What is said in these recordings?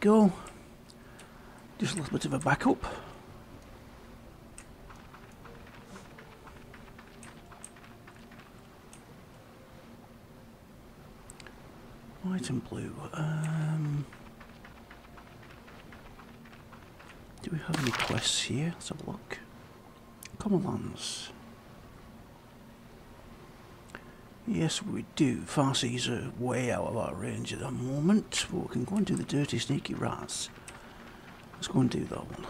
go. Just a little bit of a backup. White and blue. Do we have any quests here? Let's have a look. Common lands. Yes, we do. Farseas are way out of our range at the moment, but we can go and do the dirty, sneaky rats. Let's go and do that one.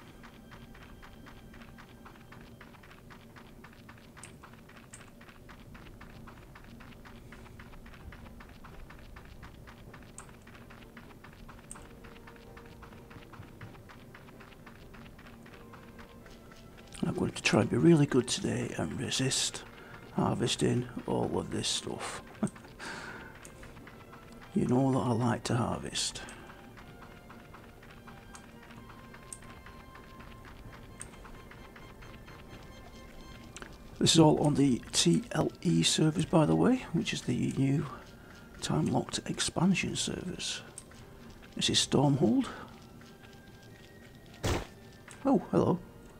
I'm going to try and be really good today and resist harvesting all of this stuff. You know that I like to harvest. This is all on the TLE servers, by the way, which is the new time-locked expansion servers. This is Stormhold. Oh, hello.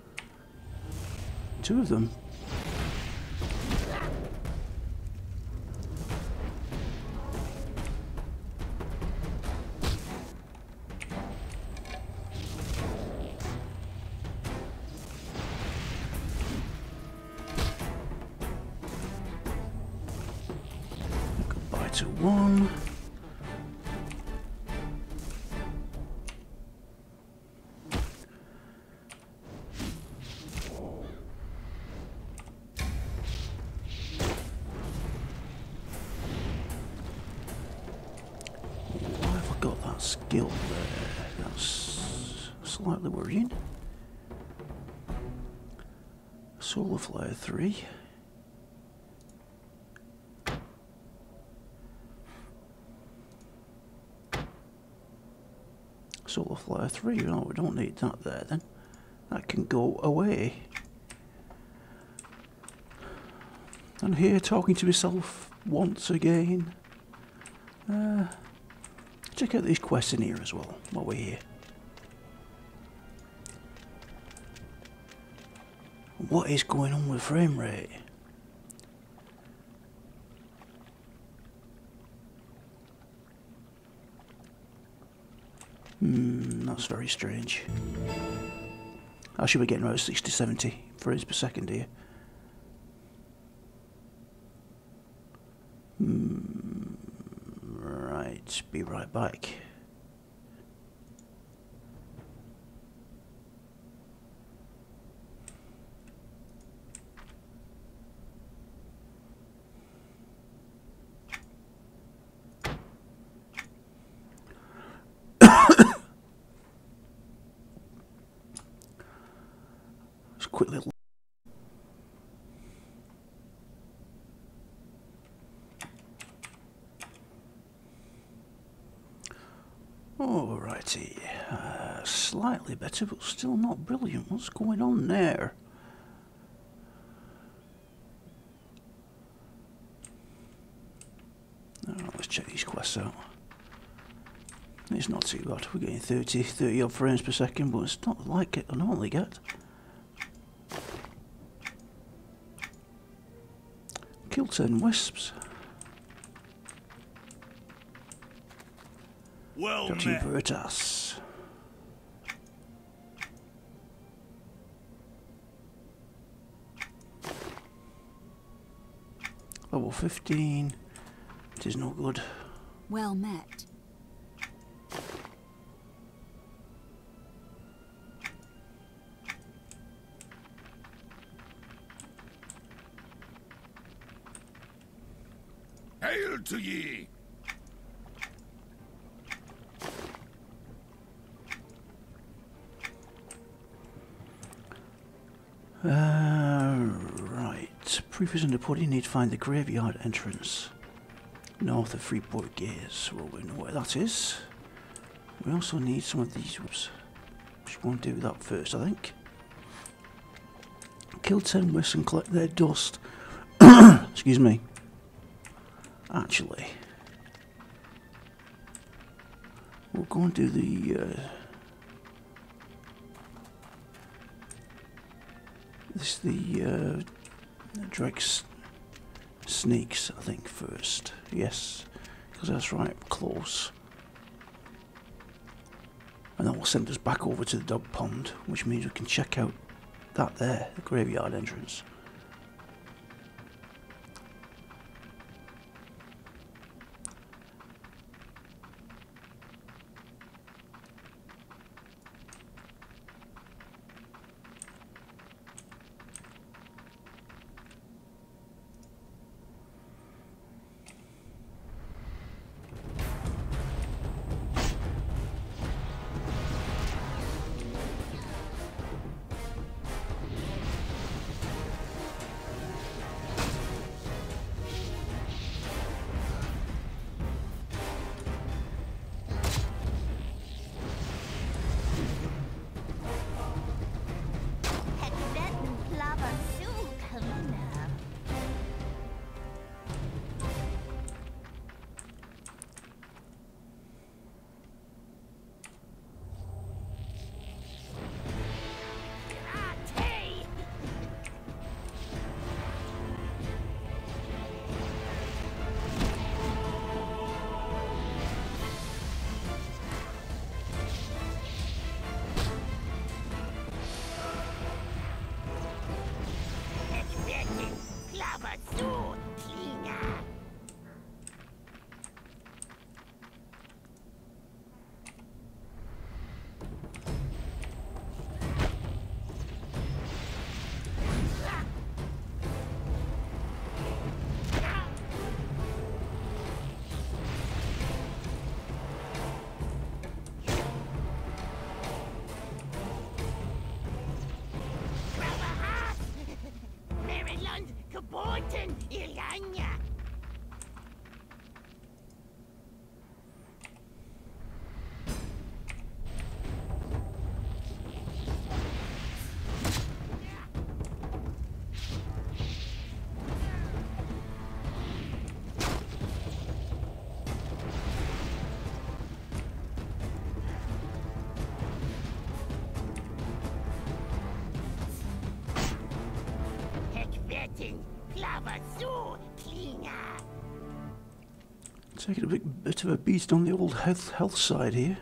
Two of them. Goodbye to one. Skill there. That's slightly worrying. Solar Flare 3. Solar Flare 3. No, we don't need that there then. That can go away. And here talking to myself once again. Check out these quests in here as well, while we're here. What is going on with frame rate? That's very strange. I should be getting about 60-70 frames per second here. Right, be right back. Just quickly. Alrighty, slightly better, but still not brilliant. What's going on there? Let's check these quests out. It's not too bad. We're getting 30 odd frames per second, but it's not like it I normally get. Kill 10 wisps. Well Dirty met. Veritas. Level 15. It is no good. Well met. Hail to ye! Right. Proof is in the pudding. Need to find the graveyard entrance north of Freeport Gates. Well, we know where that is. We also need some of these. Whoops. Just want to do that first, I think. Kill 10 wisps and collect their dust. Excuse me. Actually, we'll go and do the Drake's Sneaks, I think, first. Yes, because that's right, close. And that will send us back over to the dog pond, which means we can check out that there, the graveyard entrance. Taking a bit of a beast on the old health side here.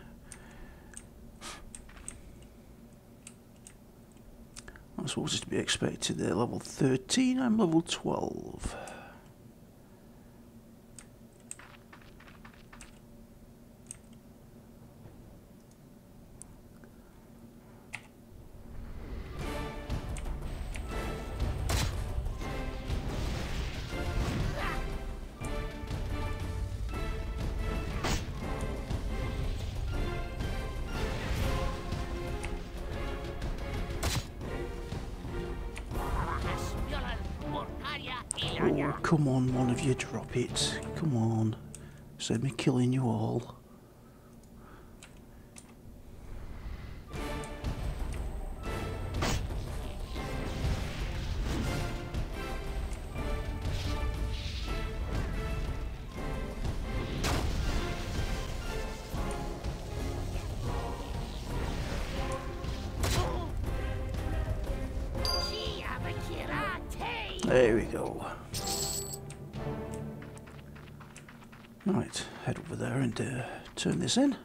That's what was to be expected there. Level 13, I'm level 12. Oh, come on, one of you, drop it. Come on. Save me killing you all. There we go. Right, head over there and turn this in.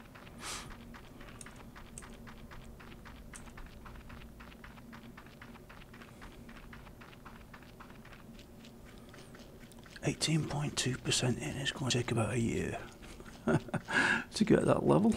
%18.2% in. It's going to take about a year to get that level.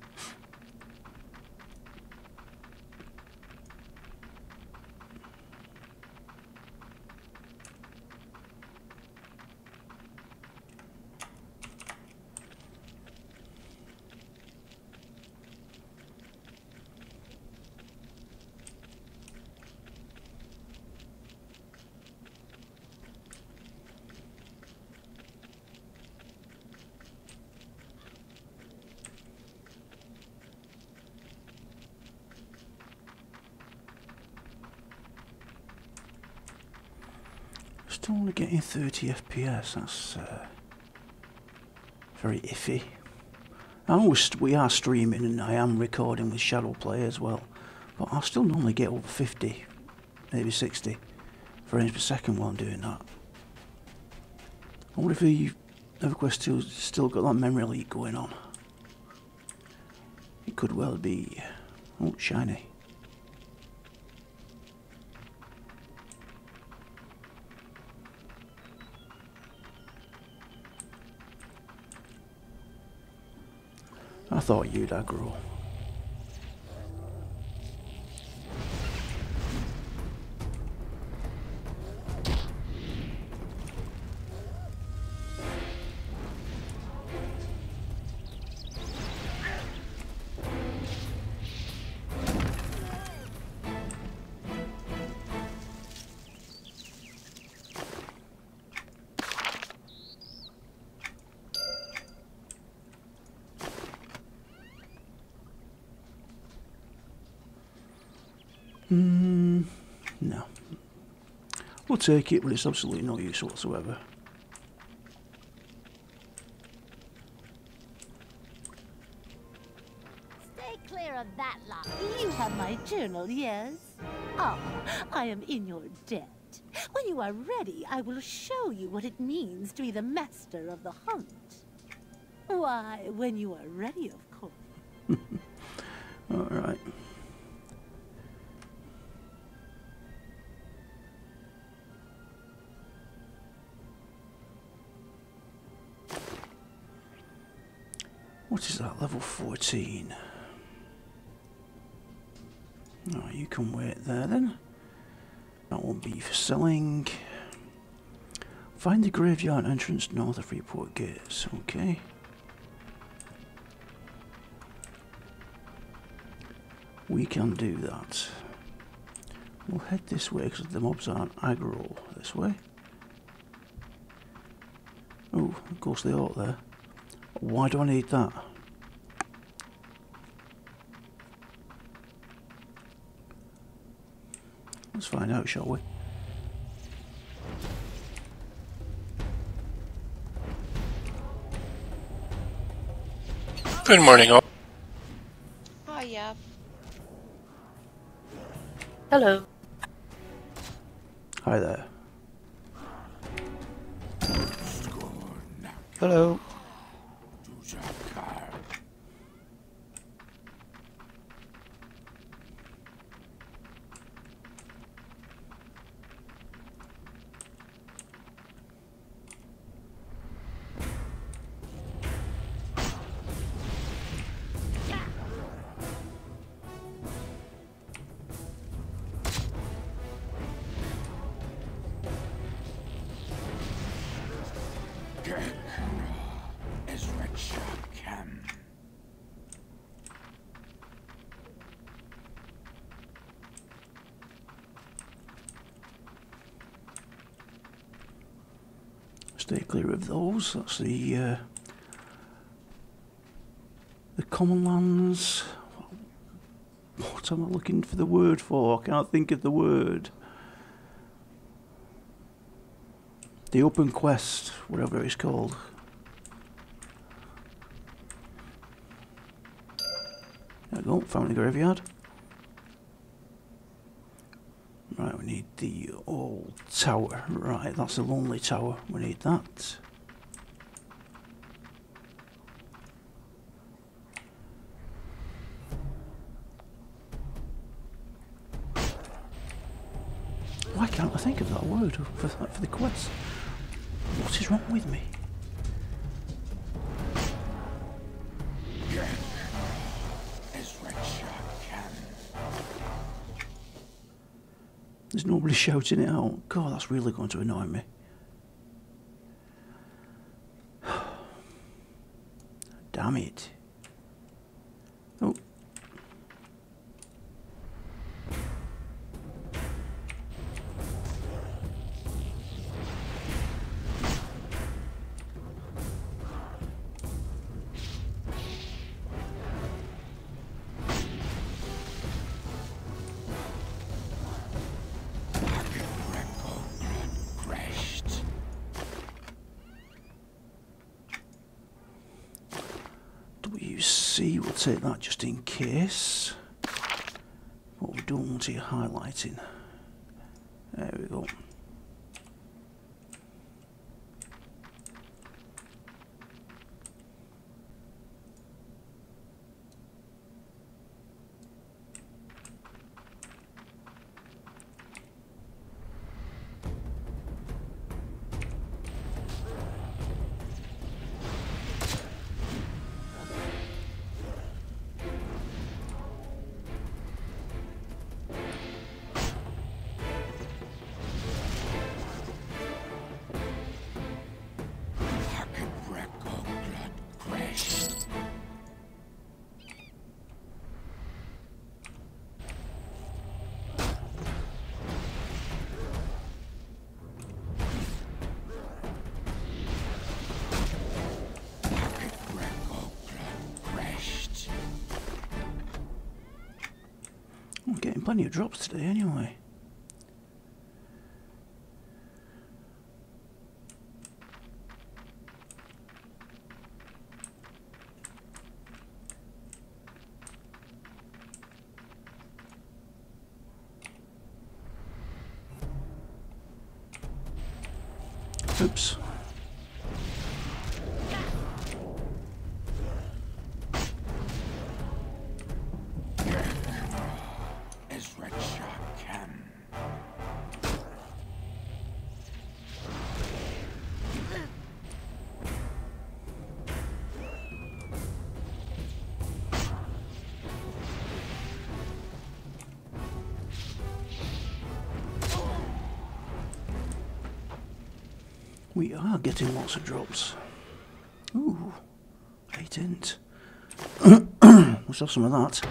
Still only getting 30 FPS, that's very iffy. I know we are streaming and I am recording with Shadow Play as well, but I still normally get over 50, maybe 60 frames per second while I'm doing that. I wonder if the EverQuest 2's still got that memory leak going on. It could well be. Oh, shiny. I thought you'd aggro. No. We'll take it, but it's absolutely no use whatsoever. Stay clear of that lot. You have my journal, yes? Ah, I am in your debt. When you are ready, I will show you what it means to be the master of the hunt. Why, when you are ready, of course. Alright. What is that, level 14? Oh, you can wait there then. That won't be for selling. Find the graveyard entrance north of Freeport Gates, okay. We can do that. We'll head this way because the mobs aren't aggro this way. Oh, of course they are there. Why do I need that? Let's find out, shall we? Good morning, all. Oh, yeah. Hello. Hi there. Hello. Stay clear of those. That's the common lands. What am I looking for the word for? I can't think of the word. The open quest, whatever it's called. There we go, found the graveyard. Right, we need the old tower. Right, that's the lonely tower. We need that. Why can't I think of that word for the quest? What is wrong with me? There's nobody shouting it out. God, that's really going to annoy me. Damn it. Oh. C, we'll take that just in case. What we don't want here highlighting. There we go. I'm getting plenty of drops today anyway. Oops. We are getting lots of drops. Ooh, 8 int. Let's have some of that.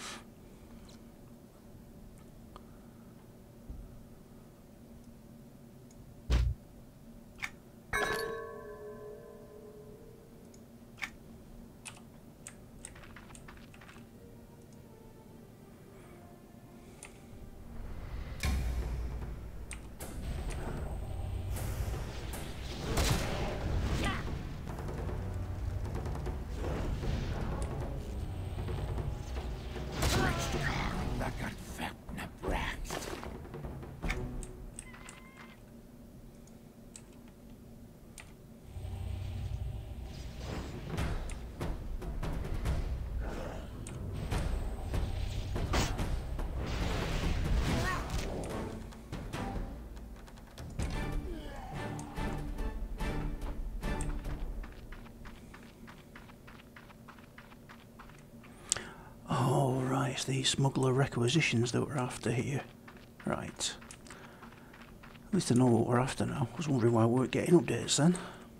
It's the smuggler requisitions that we're after here. Right. At least I know what we're after now. I was wondering why we weren't getting updates then.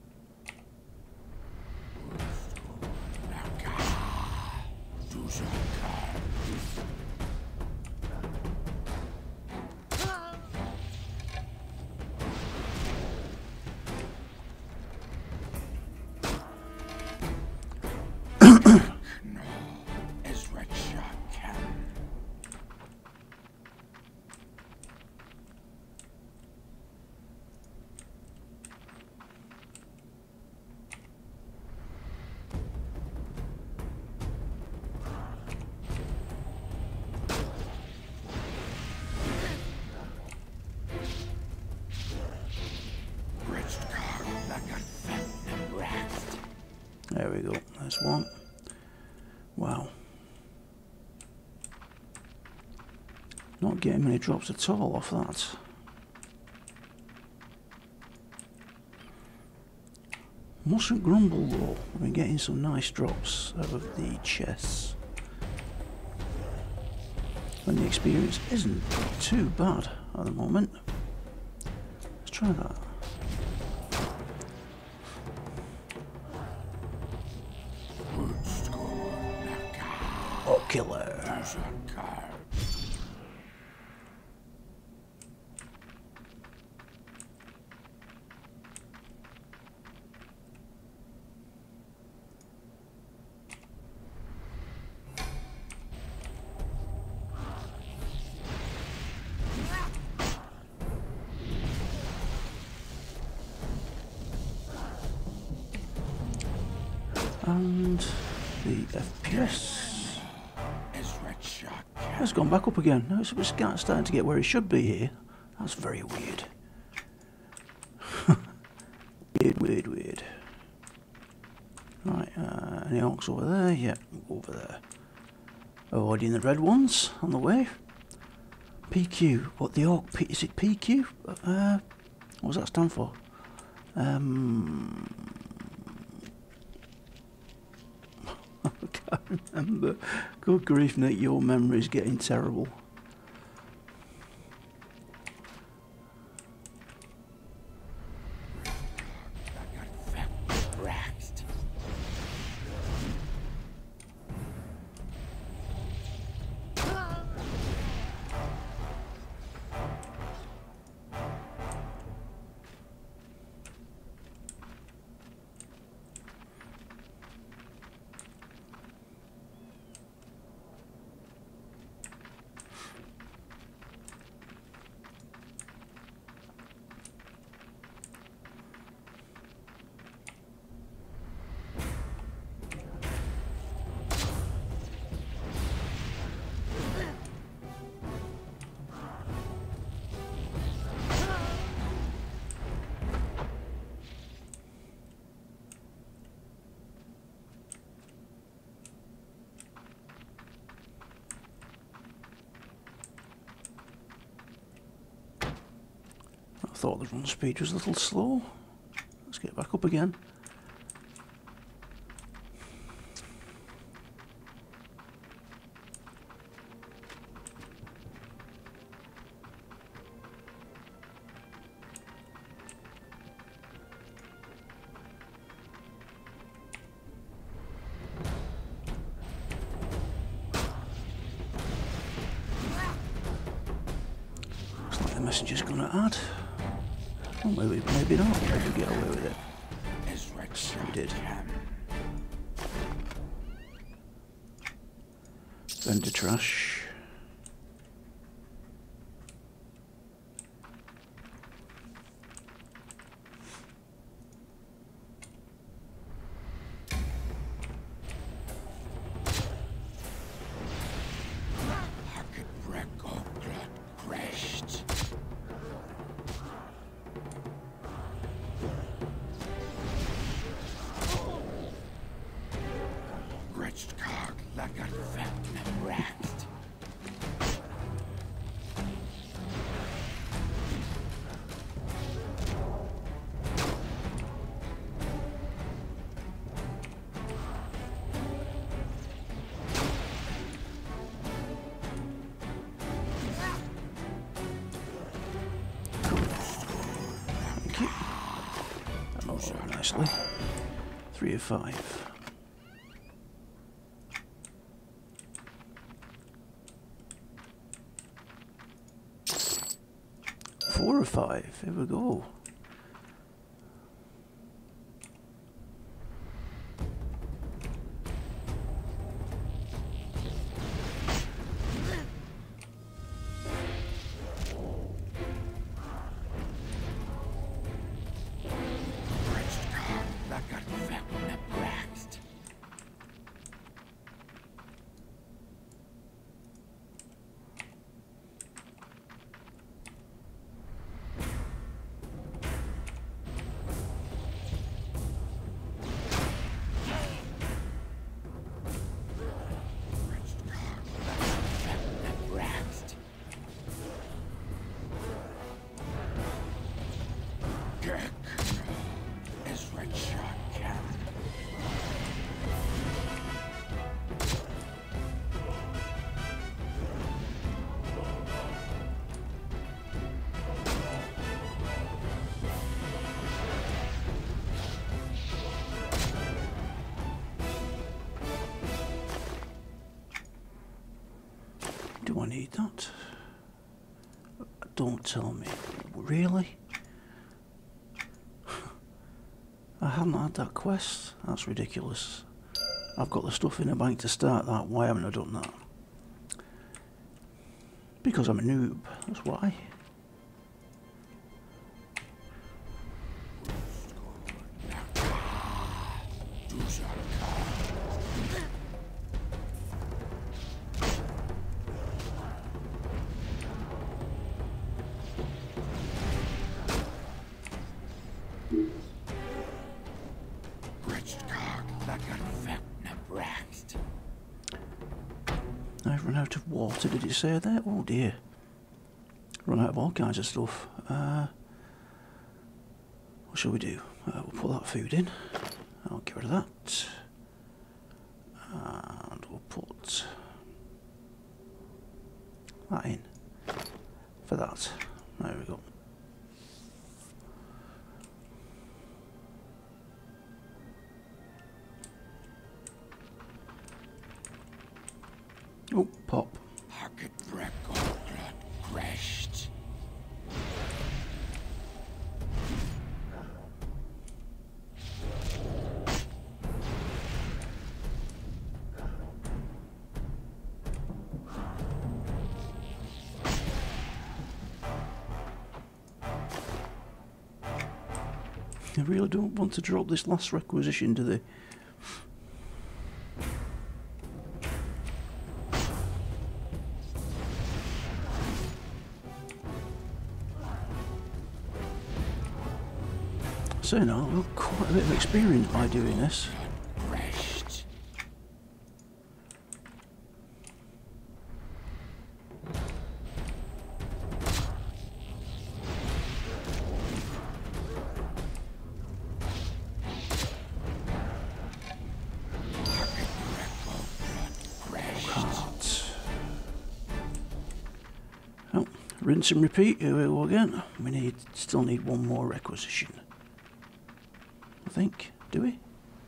There we go, there's one. Wow. Not getting many drops at all off that. Mustn't grumble though, we've been getting some nice drops out of the chests. And the experience isn't too bad at the moment. Let's try that. Oh, killer. And the FPS. It's gone back up again. No, it's starting to get where it should be here. That's very weird. Weird. Right, any orcs over there? Yeah, over there. Avoiding the red ones on the way. PQ. What the orc? Is it PQ? What does that stand for? I can't remember. Good grief, Nick, your memory's getting terrible. I thought the run speed was a little slow. Let's get back up again. Looks like the messenger's gonna add. Oh, maybe not. Maybe get away with it. We did. Vendor trash. Nicely. 3 of 5. Four of 5. Here we go. Do I need that? Don't tell me. Really? I haven't had that quest? That's ridiculous. I've got the stuff in the bank to start that. Why haven't I done that? Because I'm a noob. That's why. out of water, did it say there? Oh dear. Run out of all kinds of stuff. What shall we do? We'll put that food in. I'll get rid of that. And we'll put that in for that. There we go. Oh, pop. Pocket record crashed. They really don't want to drop this last requisition, do they? So now I've got quite a bit of experience by doing this. Crashed. Cards. Oh, rinse and repeat. Here we go again. We still need one more requisition. I think. Do we?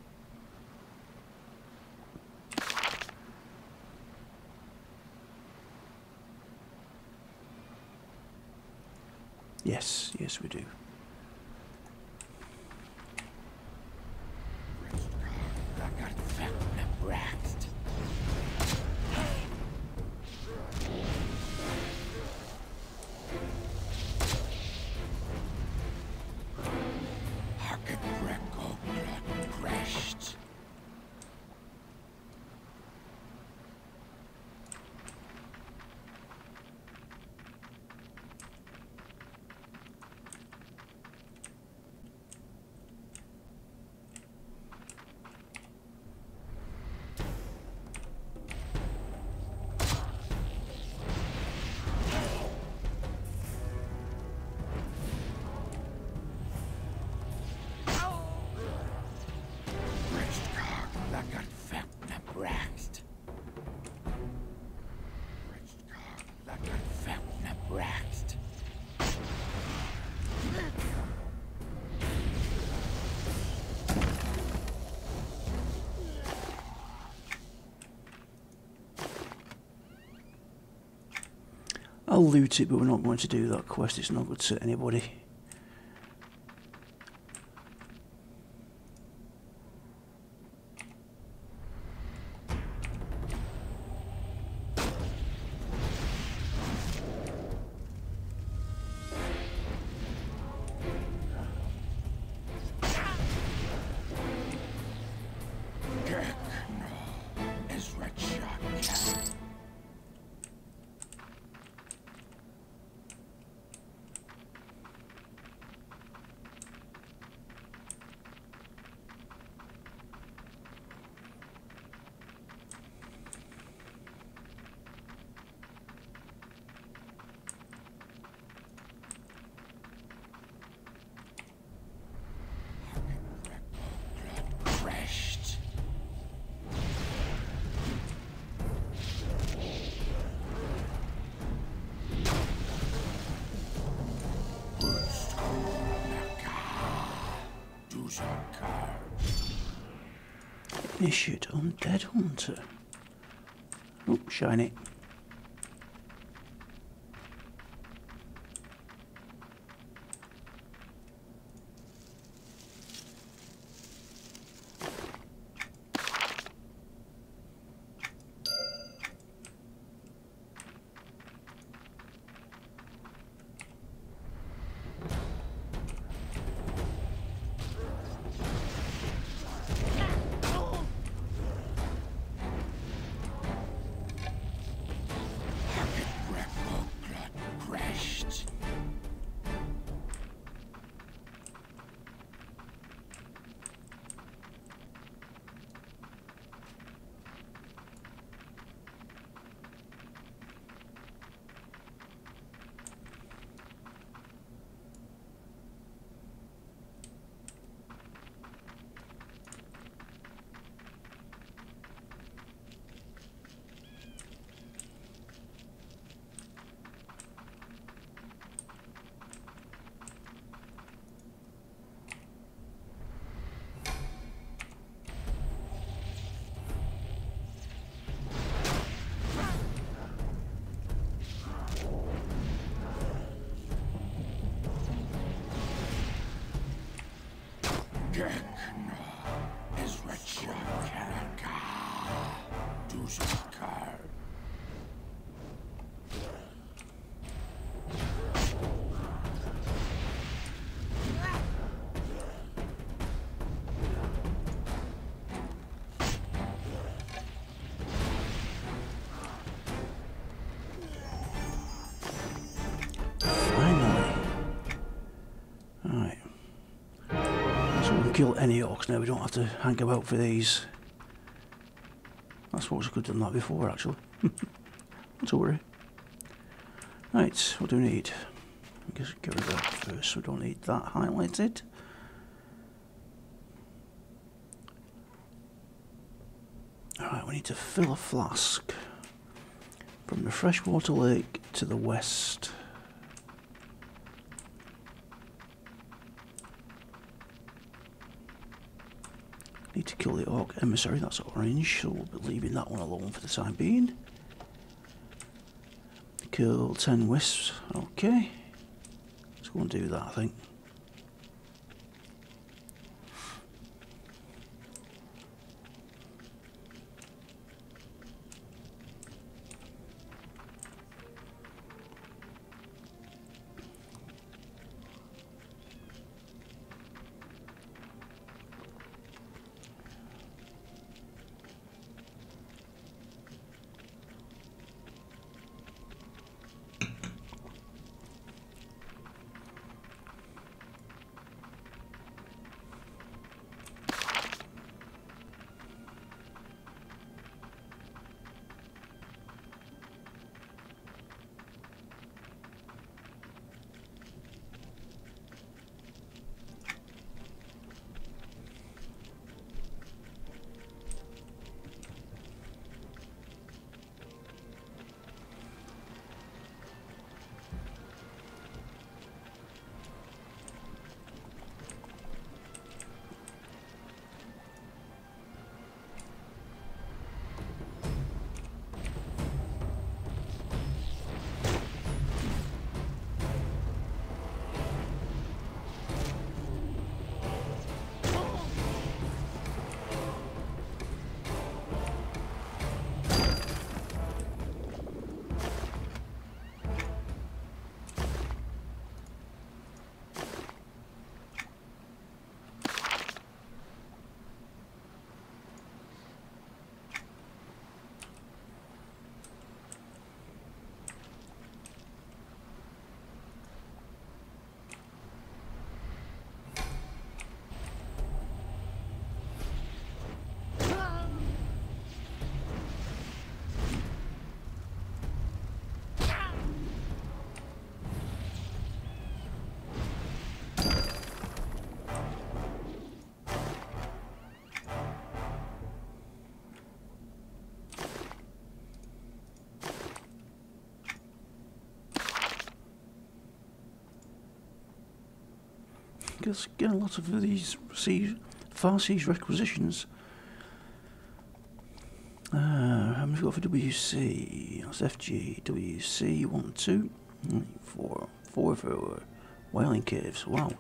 Yes, yes we do. I'll loot it, but we're not going to do that quest. It's not good to anybody. Initiate Undead Hunter. Oh, shiny. Kekna is Rechakaraka. Duzakar. Finally. Alright. So we can kill any orcs now, we don't have to hang about for these. I suppose I could have done that before actually. Not to worry. Right, what do we need? I guess get rid of that first, we don't need that highlighted. Alright, we need to fill a flask from the freshwater lake to the west. Need to kill the orc emissary, that's orange, so we'll be leaving that one alone for the time being. Kill 10 wisps, okay. Let's go and do that, I think. Because get a lot of these far siege requisitions. How many we got for WC? That's FG, WC, 1, 2, 3, 4, 4 for Wailing Caves. Wow.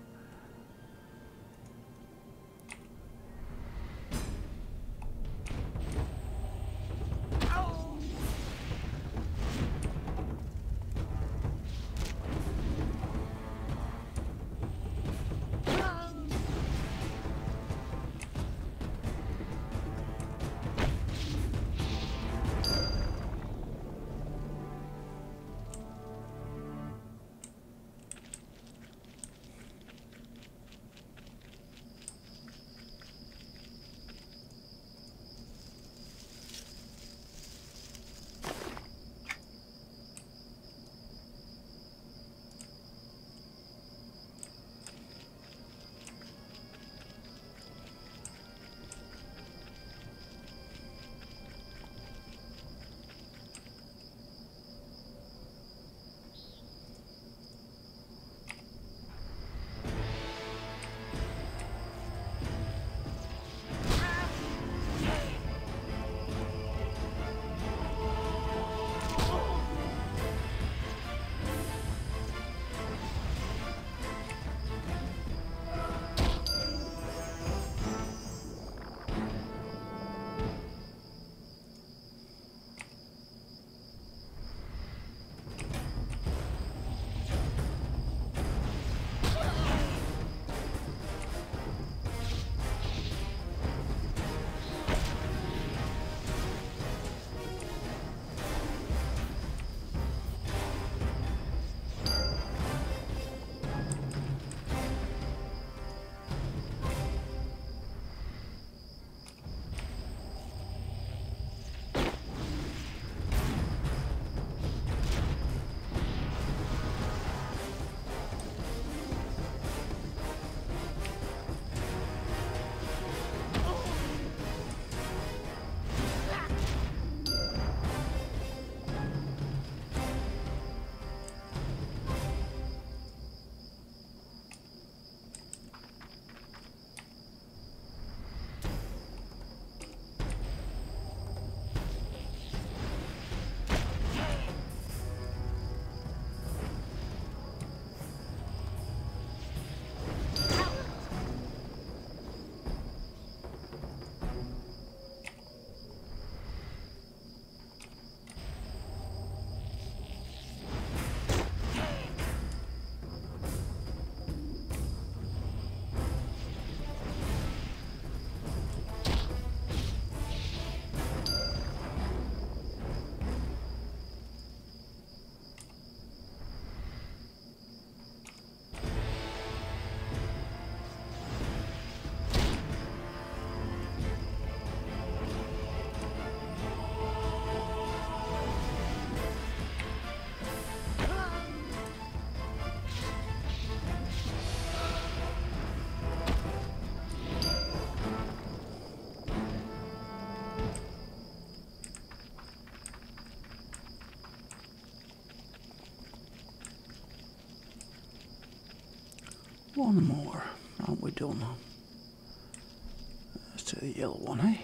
One more. Aren't we done? Let's take the yellow one, eh?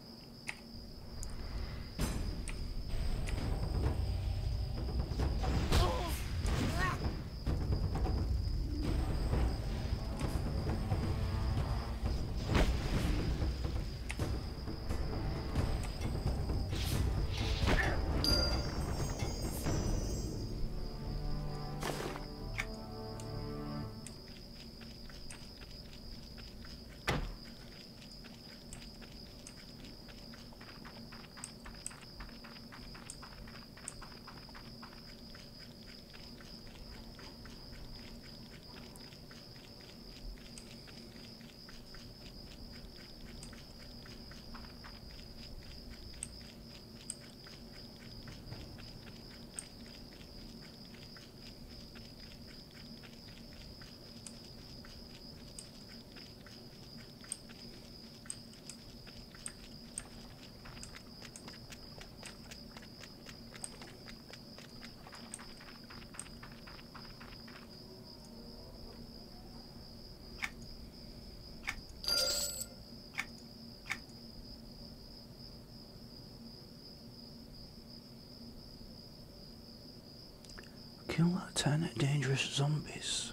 Kill that 10 dangerous zombies.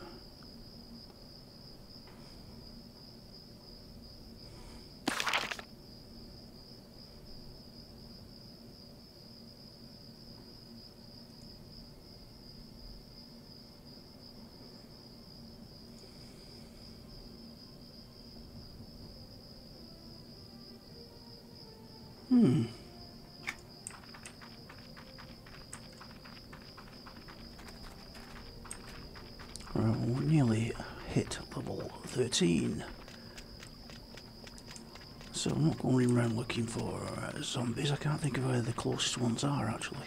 Right, we nearly hit level 13. So I'm not going around looking for zombies. I can't think of where the closest ones are actually.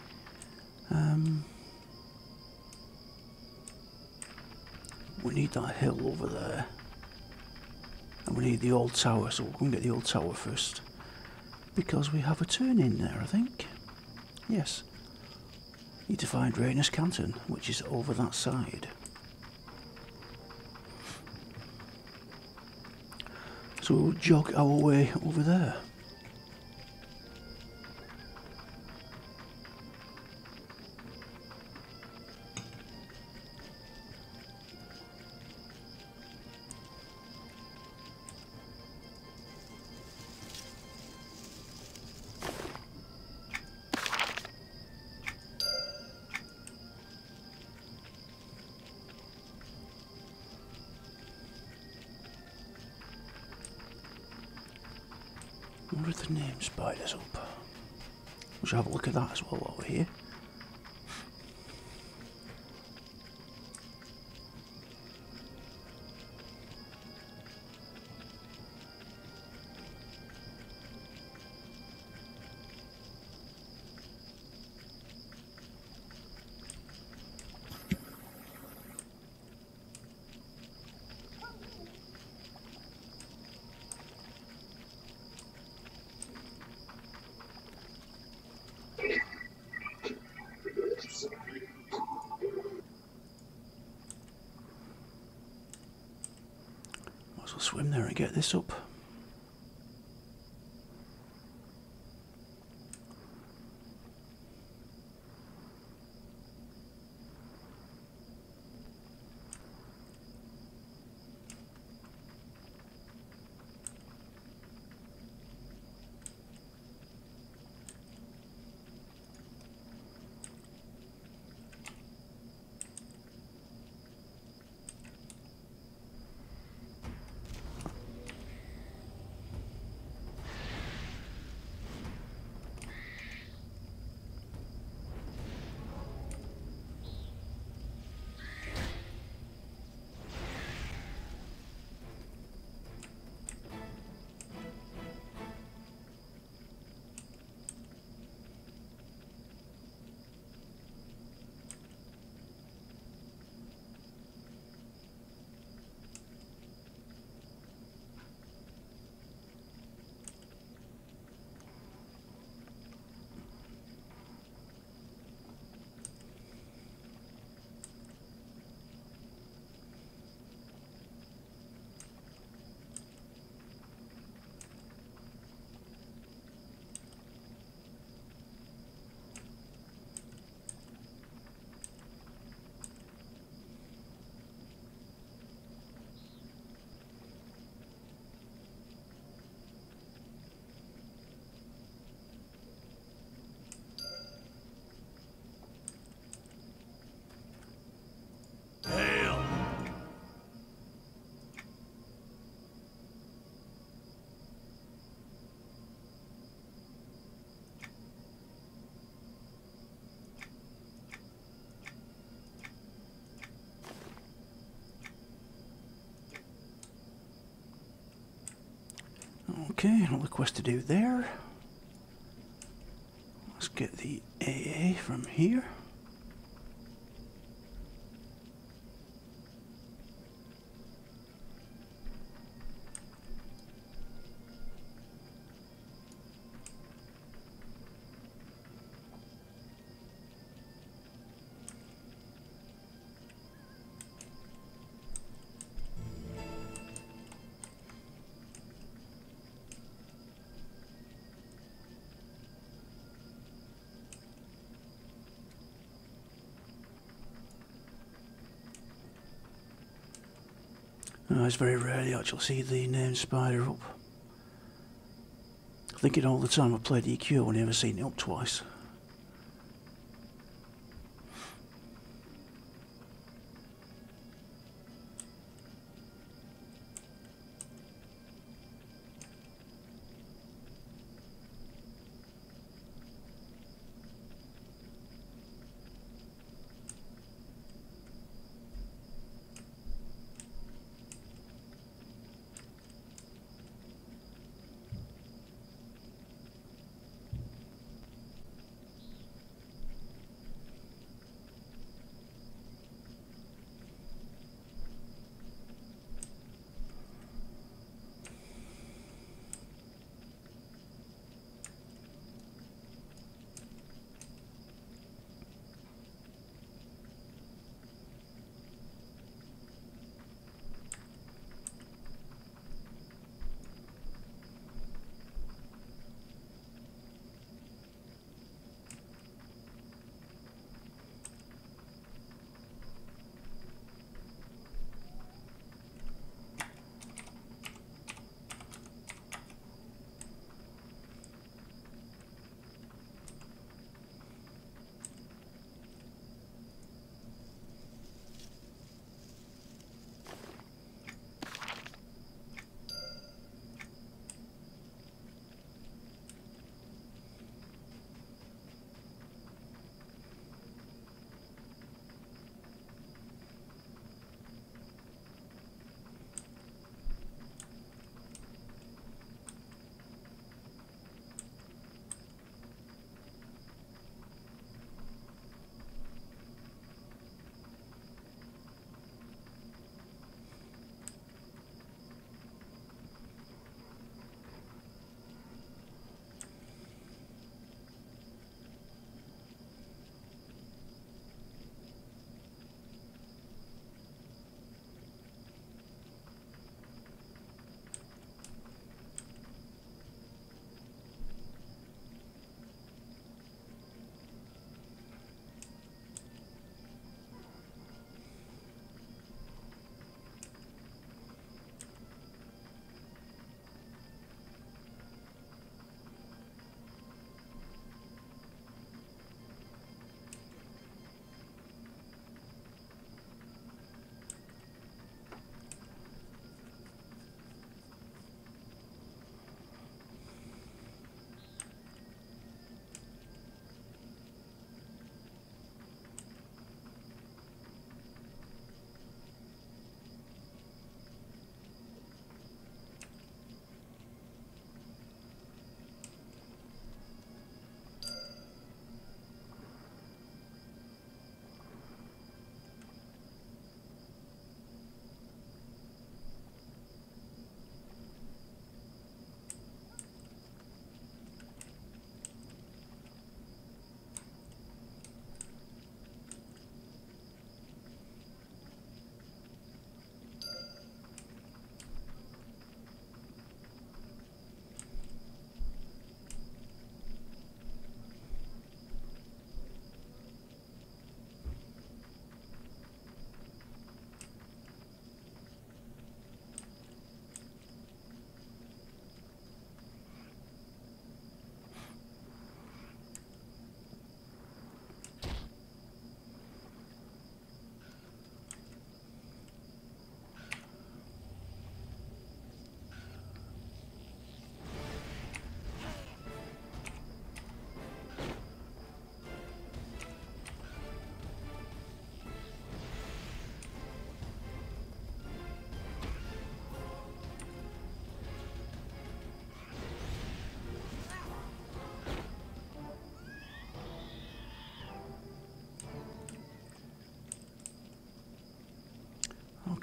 We need that hill over there. And we need the old tower, so we'll go and get the old tower first. Because we have a turn in there, I think. Yes. Need to find Raynor's Canton, which is over that side. So we'll jog our way over there. What are the name spiders up? We should have a look at that as well while we're here. Might as well swim there and get this up. Okay, another quest to do there. Let's get the AA from here. It's very rare you actually see the named spider up. I think in all the time I've played EQ I've never seen it up twice.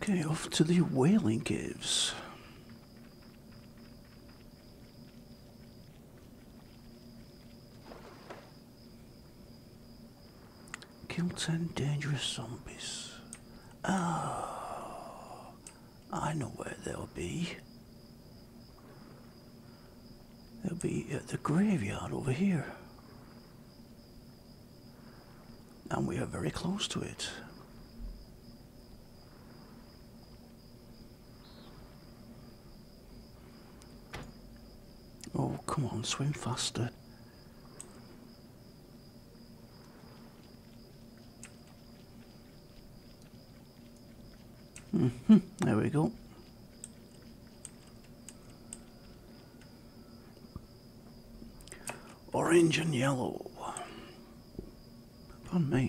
Okay, off to the Wailing Caves. Kill 10 dangerous zombies. Oh, I know where they'll be. They'll be at the graveyard over here. And we are very close to it. Oh, come on, swim faster. There we go. Orange and yellow. Pardon me.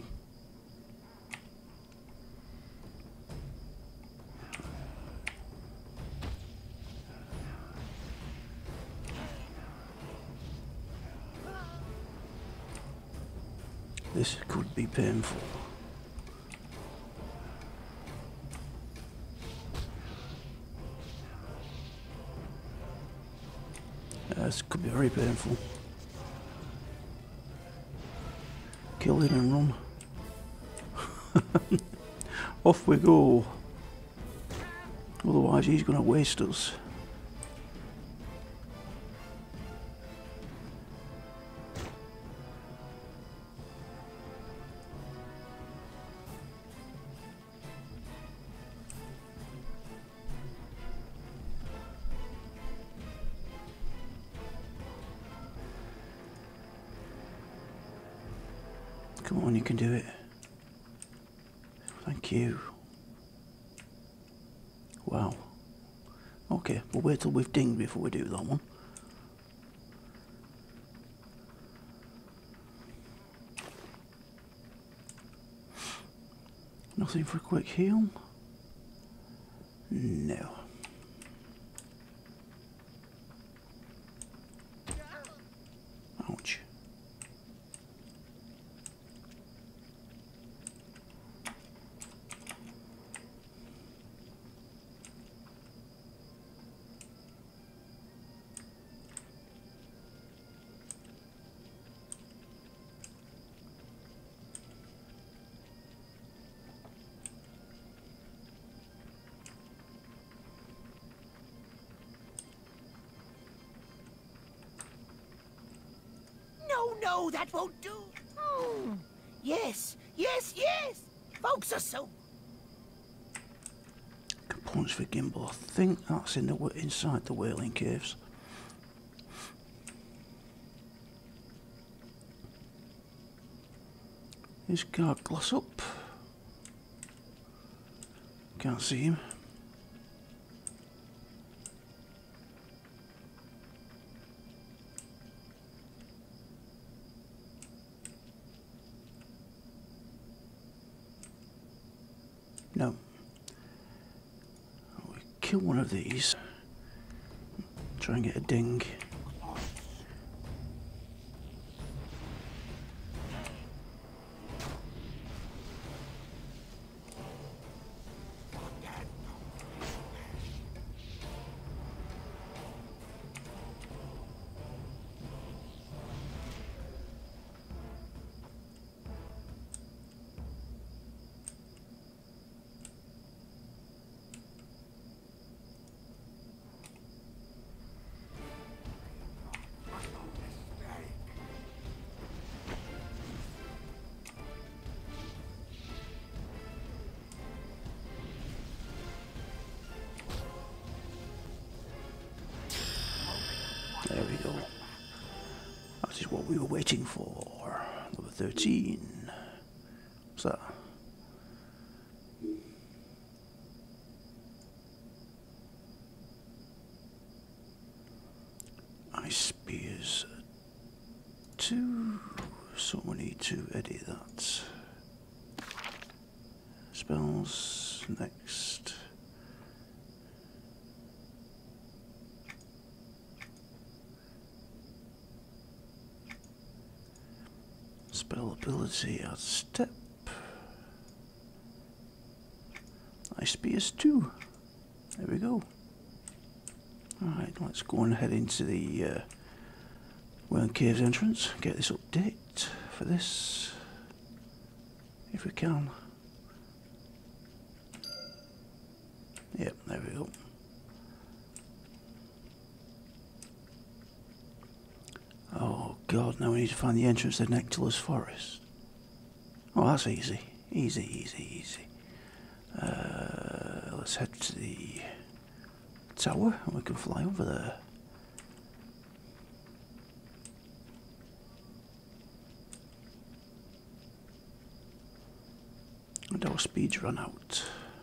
This could be painful. This could be very painful. Kill it and run. Off we go. Otherwise he's going to waste us. Come on, you can do it. Thank you. Wow. Okay, we'll wait till we've dinged before we do that one. Nothing for a quick heal? No. Ouch. No, that won't do. Yes, yes, yes. Folks are so... Components for gimbal. I think that's in the inside the Wailing Caves. Is guard glass up? Can't see him. No. We kill one of these. Try and get a ding. There we go. That is what we were waiting for. Number 13. What's that? Ice spears 2. So we need to edit that. Spells next. Spell ability, add step. spears too. There we go. Alright, let's go and head into the Wailing Caves entrance. Get this update for this. If we can. Yep, there we go. Oh god, now we need to find the entrance to Nectilus Forest. Oh, that's easy. Easy, easy, easy. Let's head to the tower and we can fly over there. And our speed's run out.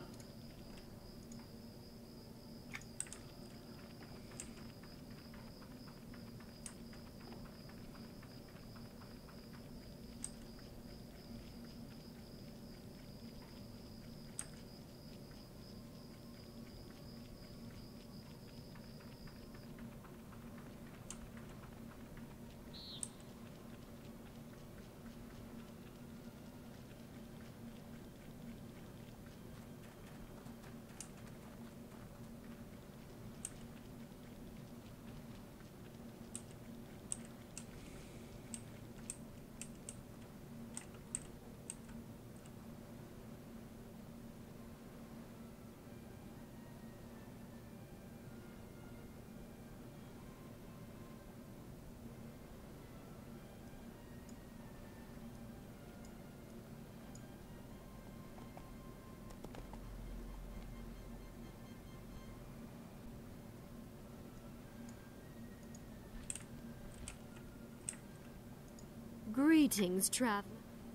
Greetings, traveler.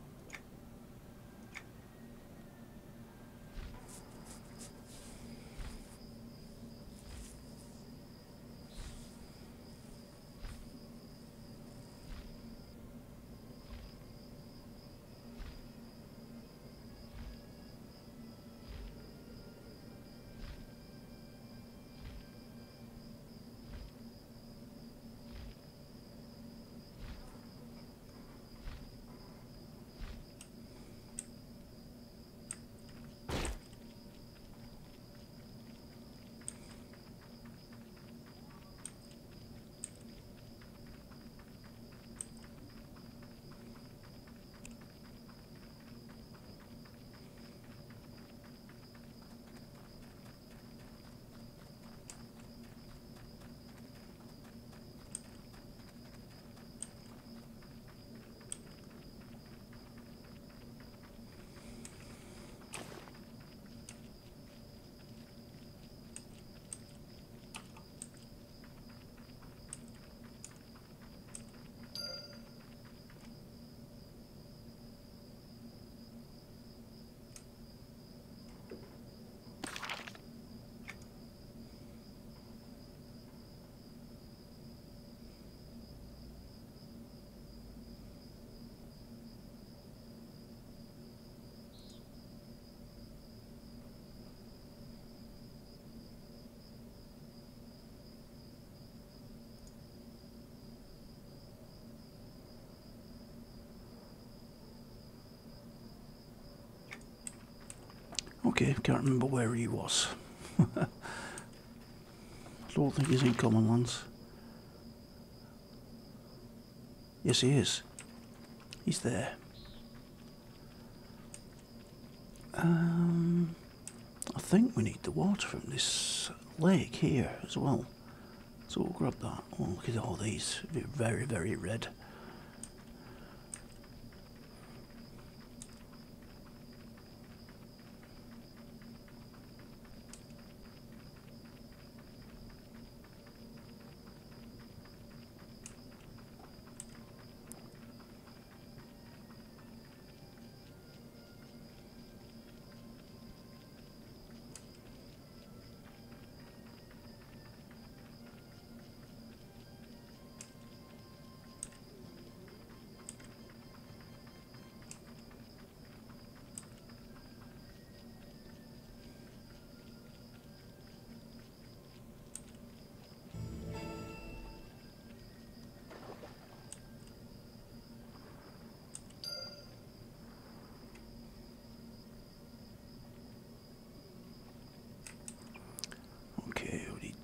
Okay, can't remember where he was. I don't think he's in Common Lands. Yes, he is. He's there. I think we need the water from this lake here as well. So we'll grab that. Oh, look at all these. They're very, very red.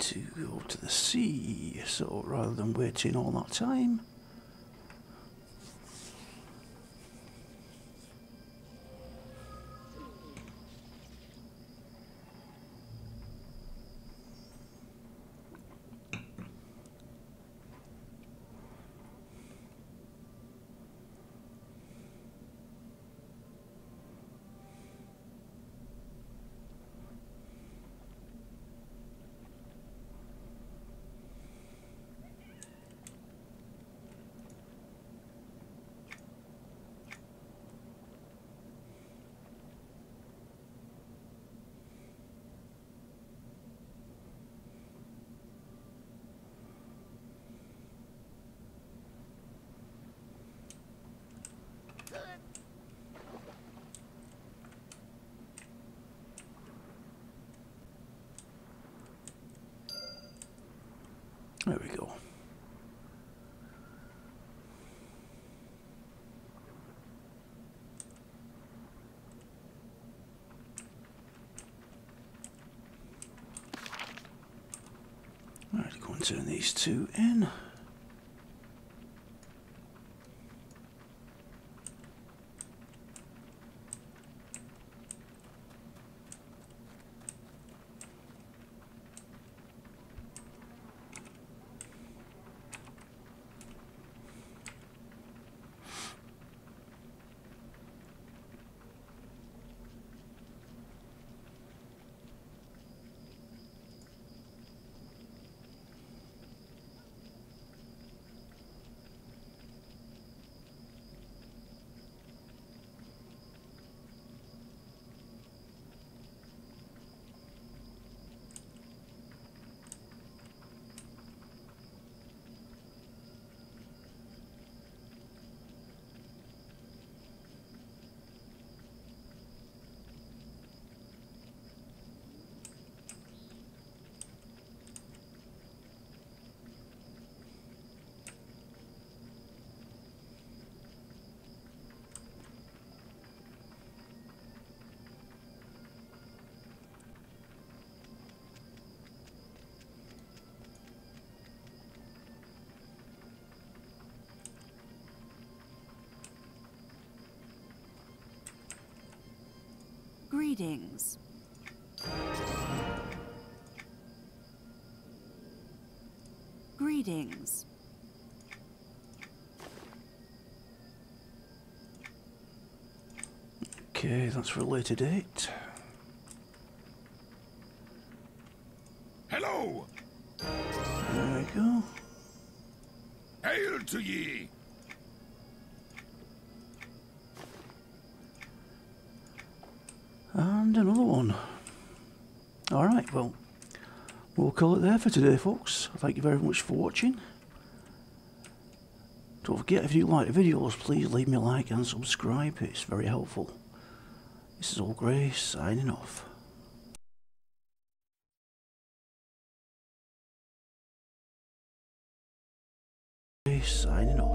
to go to the sea, so rather than waiting all that time, there we go. Right, go and turn these two in. Greetings. Greetings. Okay, that's for a later date. Hello! There we go. Hail to ye! And another one. Alright, well, we'll call it there for today, folks. Thank you very much for watching. Don't forget, if you like the videos, please leave me a like and subscribe. It's very helpful. This is All Grey, signing off. Signing off.